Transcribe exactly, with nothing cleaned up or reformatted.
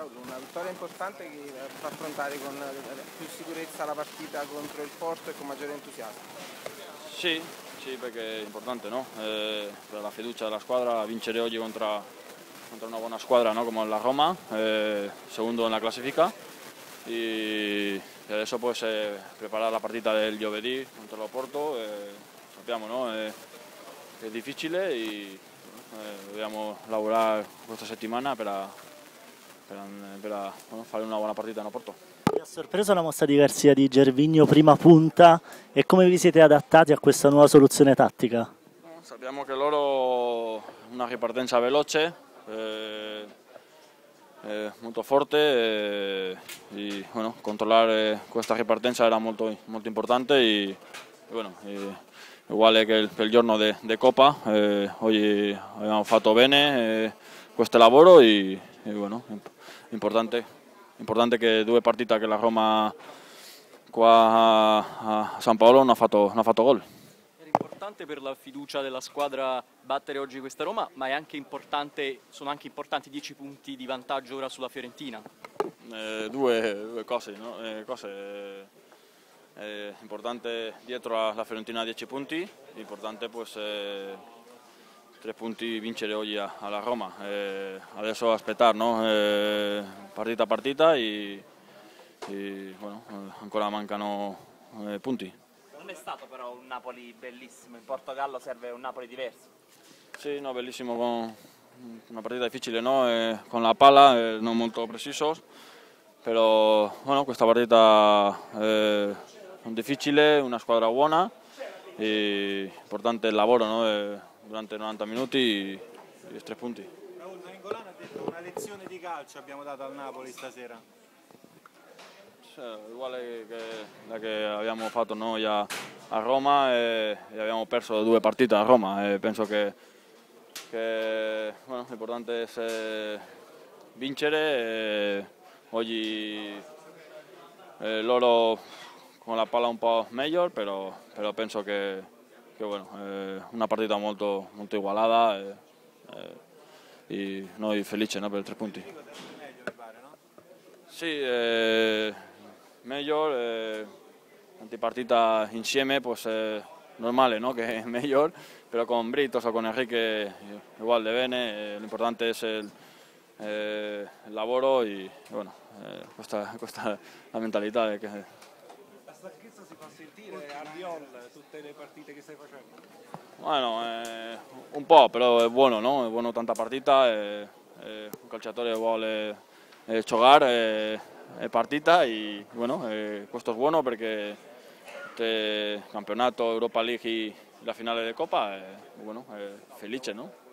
Una vittoria importante che fa affrontare con più sicurezza la partita contro il Porto e con maggiore entusiasmo. Sì, sì, perché è importante, no? Eh, per la fiducia della squadra vincere oggi contro, contro una buona squadra, ¿no? Come la Roma, eh, segundo en la clasifica, y adesso pues eh, preparare la partita del giovedì contro il Porto, eh, sappiamo, no? Eh, è difficile e eh, dobbiamo lavorare questa settimana per, per, per bueno, fare una buona partita in Porto. Vi ha sorpreso la mossa di Garcia di Gervinho prima punta e come vi siete adattati a questa nuova soluzione tattica? Sappiamo che loro una ripartenza veloce, eh, eh, molto forte eh, e bueno, controllare questa ripartenza era molto, molto importante e, e bueno, e, uguale che il, che il giorno di Coppa, eh, oggi abbiamo fatto bene eh, questo lavoro e, e bueno, importante. Importante che due partite che la Roma qua a San Paolo non ha fatto, non ha fatto gol. Era importante per la fiducia della squadra battere oggi questa Roma, ma è anche importante, sono anche importanti dieci punti di vantaggio ora sulla Fiorentina. Eh, due, due cose, no? eh, cose. Eh, importante dietro alla Fiorentina dieci punti, importante pues, eh, tre punti vincere oggi alla Roma, eh, adesso aspettare, no? eh, partita a partita e, e bueno, ancora mancano eh, punti. Non è stato però un Napoli bellissimo, in Portogallo serve un Napoli diverso. Sì, no, bellissimo, con una partita difficile, no? eh, con la palla, eh, non molto preciso, però bueno, questa partita è difficile, una squadra buona e importante il lavoro, no? eh, durante novanta minuti e tre punti. Raul Nainggolan ha detto una lezione di calcio abbiamo dato al Napoli stasera. Cioè, uguale che la che abbiamo fatto noi a, a Roma e, e abbiamo perso due partite a Roma e penso che, che bueno, l'importante è vincere e oggi eh, loro con la palla un po' meglio, però, però penso che che bueno, è una partita molto, molto igualata e, e noi felici, no, per tre punti. Sì, eh, meglio, eh, tante partite insieme pues è normale, no, che è meglio, però con Britos o con Enrique igual de bene, eh, l'importante è il, eh, il lavoro e bueno, eh, questa, questa è la mentalità. Che, La stanchezza si fa sentire a Biol tutte le partite che stai facendo? Bueno, eh, un po', però è buono, no? È buono tanta partita, e, e un calciatore vuole eh, giocare e partita e bueno, eh, questo è buono perché il campionato Europa League e la finale di Coppa è, bueno, è felice, no?